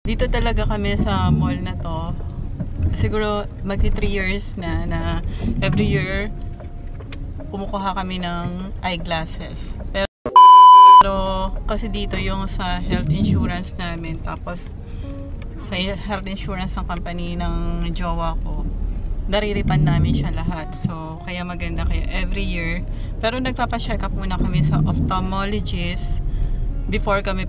Dito talaga kami sa mall na to. Siguro magti 3 years na every year kumukuha kami ng eyeglasses. Pero kasi dito yung sa health insurance namin, tapos sa health insurance ng company ng jowa ko, nariripan namin siya lahat. So kaya maganda, kaya every year. Pero nagpapa-check up muna kami sa ophthalmologist before kami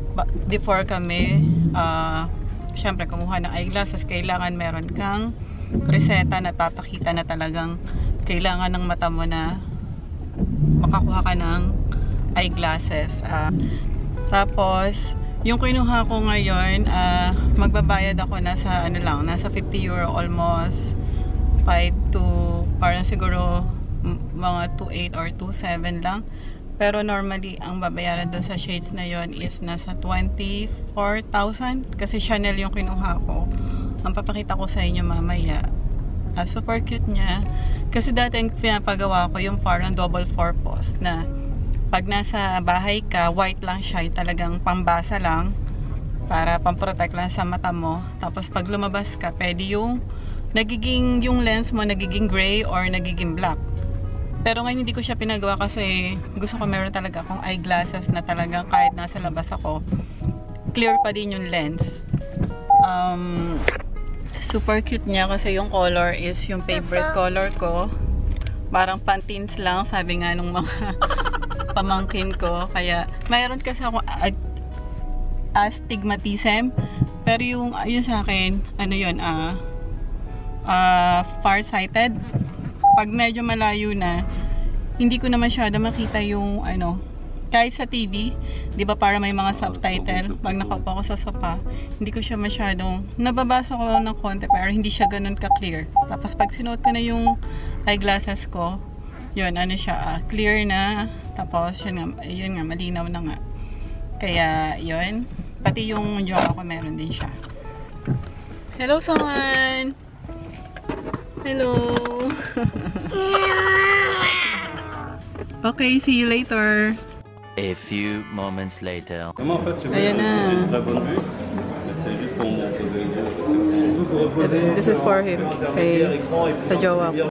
syempre kumuha ng eyeglasses. Kailangan meron kang reseta na papakita na talagang kailangan ng mata mo na makakuha ka ng eyeglasses. Tapos yung kinuha ko ngayon, magbabayad ako nasa nasa 50 euro, almost 5 to parang siguro mga 2.8 or 2.7 lang. Pero normally, ang babayaran doon sa shades na yon is nasa 24,000. Kasi Chanel yung kinuha ko. Ang papakita ko sa inyo mamaya. Super cute niya. Kasi dati ang pinapagawa ko yung parang double purpose na pag nasa bahay ka, white lang siya. Yung talagang pambasa lang. Para pamprotect lang sa mata mo. Tapos pag lumabas ka, pwede yung lens mo nagiging gray or nagiging black. Pero ngayon hindi ko siya pinagawa kasi gusto ko meron talaga akong eyeglasses na talagang kahit nasa labas ako, clear pa din yung lens. Super cute niya kasi yung color is yung favorite color ko. Parang pantins lang, sabi nga nung mga pamangkin ko. Kaya mayroon kasi ako astigmatism. Pero yung sa akin, farsighted. Pag medyo malayo na, hindi ko na masyado makita yung kahit sa TV, di ba para may mga subtitle, pag nakaupo ako sa sofa, hindi ko siya masyadong, nababasa ko ng konti pero hindi siya ganun ka-clear. Tapos pag sinuot ko na yung eyeglasses ko, yun, siya, clear na, tapos yun nga, malinaw na nga. Kaya yun, pati yung jowa ko meron din siya. Hello someone! Hello! Okay, see you later. A few moments later. Ayan na. This is for him. Okay, sa jowa ko.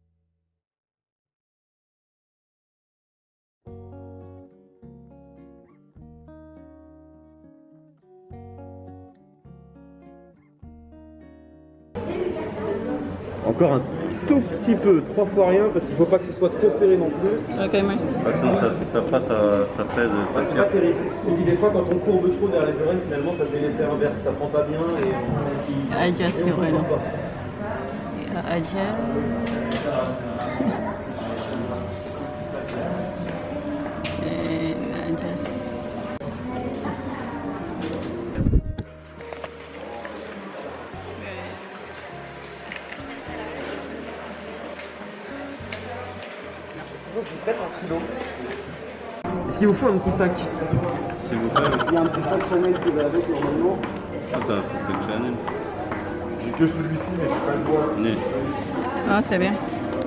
Encore un tout petit peu, 3 fois rien, parce qu'il ne faut pas que ce soit trop serré non plus. Ok, merci. De toute façon, ça pèse, ça C'est pas terrible. Je dis des fois, quand on courbe trop derrière les oreilles, finalement, ça fait l'effet inverse, ça prend pas bien et Adjust on yung s'en sort pas. Adjust. And adjust. Est-ce qu'il vous faut un petit sac? S'il vous plaît. Il y a un petit sac Chanel qui va avec normalement. C'est un sac Chanel. J'ai que celui-ci, mais je peux pas le voir. Né. Ah, c'est bien.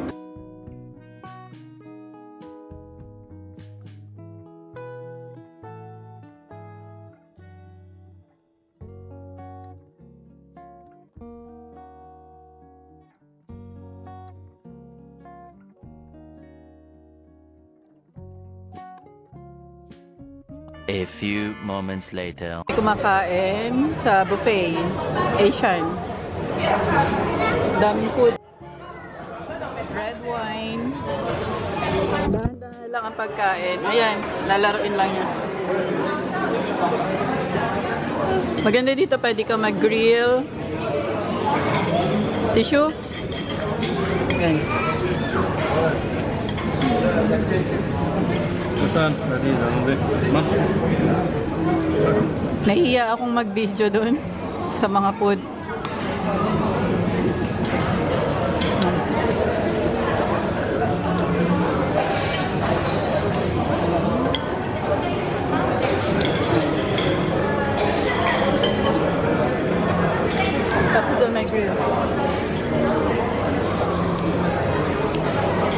A few moments later. Kumakain sa buffet, Asian. Daming food. Red wine. Dahan-dahan lang ang pagkain. Ayan, lalaruin lang niya. Maganda dito, pwede ka mag-grill. Tissue. Ayan. Nahihiya akong mag-video doon sa mga food. Tapos doon may grill.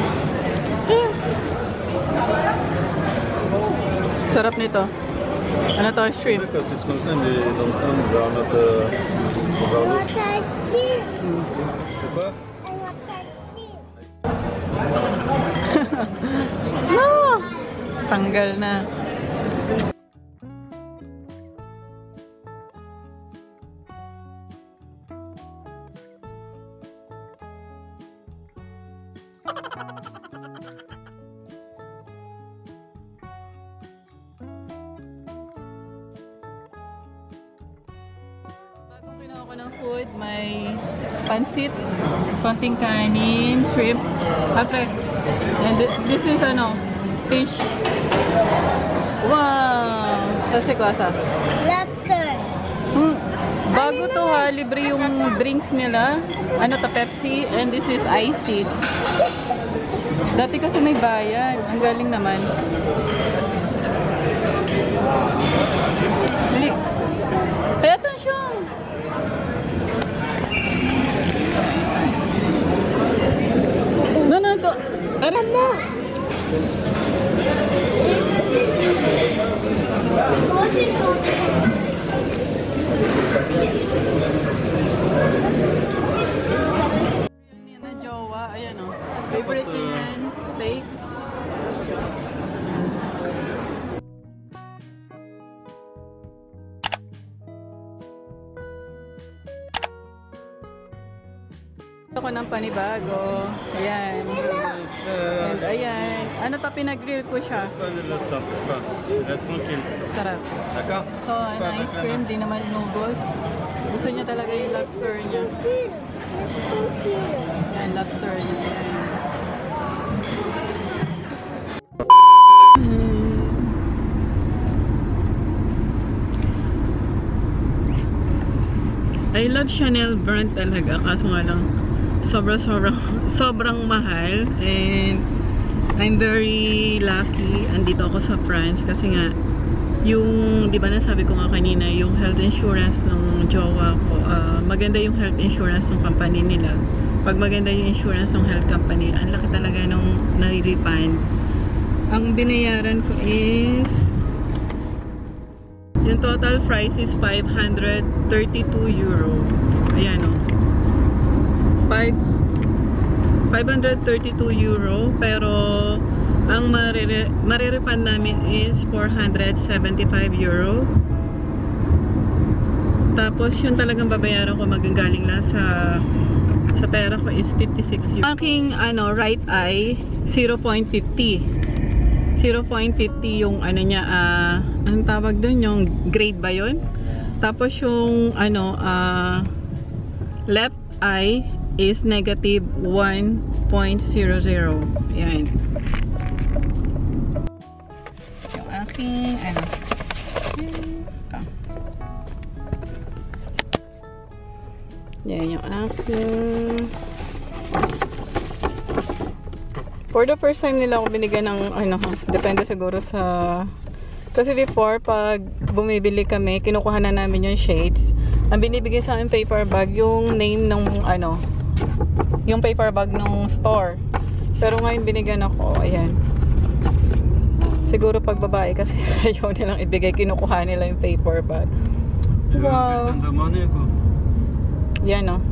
Sarap nito. Ano to? Shrimp. Quand c'est comme ça, mais dans le fond, vers notre... vers l'autre. C'est quoi? No! Tanggal na. Bagong kinuha ko ng food, may pansit, konting kanin, shrimp, after, and this is ano, fish. Wow! Saan si Kwasa? Lobster. Bago to ha, libre yung drinks nila. Ano to, Pepsi, and this is iced tea. Dati kasi may bayan. Ang galing naman. Dali. Pay attention! No, to. Tara na! Yan na jowa. Ayan o. Favorite yan. Steak. Ito ko ng panibago. Ayan. And ayan. Ano to, pinag-grill ko siya. Pas de lobster, c'est pas. Reste tranquille. Sarap. D'accord? So, an ice cream, di naman inubos. Gusto niya talaga yung lobster niya. Yan, lobster niya. Yan. I love Chanel brand talaga, kaso nga lang sobrang mahal, and I'm very lucky andito ako sa France kasi nga yung, di ba nasabi ko nga kanina, yung health insurance ng jowa ko, maganda yung health insurance ng company nila. Pag maganda yung insurance ng health company, ang laki talaga nung nare-refund. Ang binayaran ko is, yung total price is 532 euro. Ayan o. 532 euro, pero ang marirefund namin is 475 euro. Tapos yun talagang babayaran ko, magagaling lang sa pera ko is 56 euro. Aking right eye 0.50 yung ano niya, anong tawag doon, yung grade ba yun? Tapos yung left eye is negative 1.00. Yan. Yung aking yan yung aking. For the first time nila ako binigyan ng depende siguro sa, kasi before pag bumibili kami, kinukuha na namin yung shades. Ang binibigay sa amin paper bag, yung name ng yung paper bag ng store. Pero ngayon binigyan ako, ayan. Siguro pag babae kasi ayaw nilang ibigay, kinukuha nila yung paper bag. Wow. Yan o.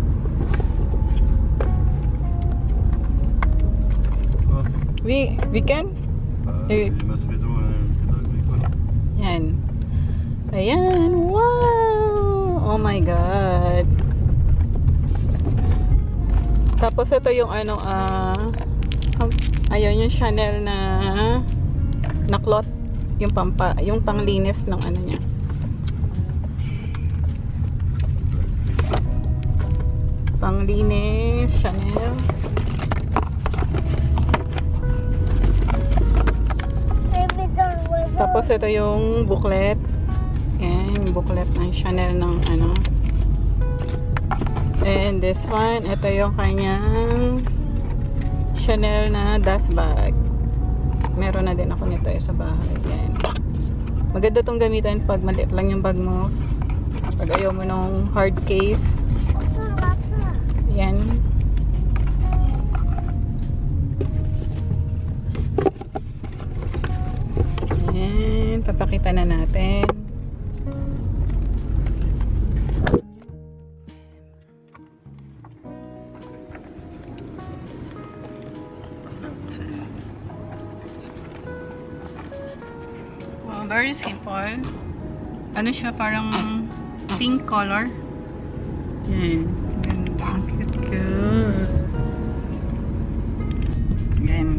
We can? Yan. Ayan. Wow! Oh my God. Tapos ito yung ayun yung Chanel na cloth, yung panglinis ng niya. Panglinis Chanel. Tapos ito yung booklet. Yan, yung booklet ng Chanel ng And this one, ito yung kanyang Chanel na dust bag. Meron na din ako nito sa bahay. Yan. Maganda tong gamitan pag maliit lang yung bag mo. Pag ayaw mo ng hard case. Yan. Papakita na natin. Wow, very simple. Ano siya, parang pink color. Yan. Ganda. Ang cute. Yan.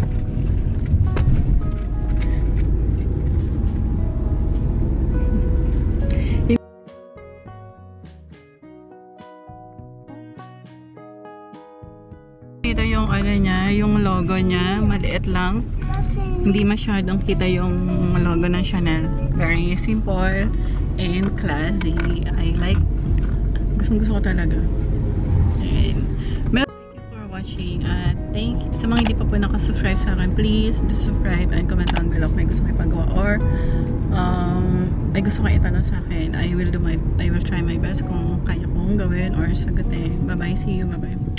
Ito yung ano niya, yung logo niya, maliit lang. Hindi masyadong kita yung logo ng Chanel. Very simple and classy. I like, gusto ko talaga. And, thank you for watching. At thank you sa mga hindi pa po nakasubscribe sa akin. Please do subscribe and comment down below kung may gusto kayo pagawa or may gusto kayo itanong sa akin. I will try my best kung kaya kong gawin or sagutin. Bye bye, see you, bye bye.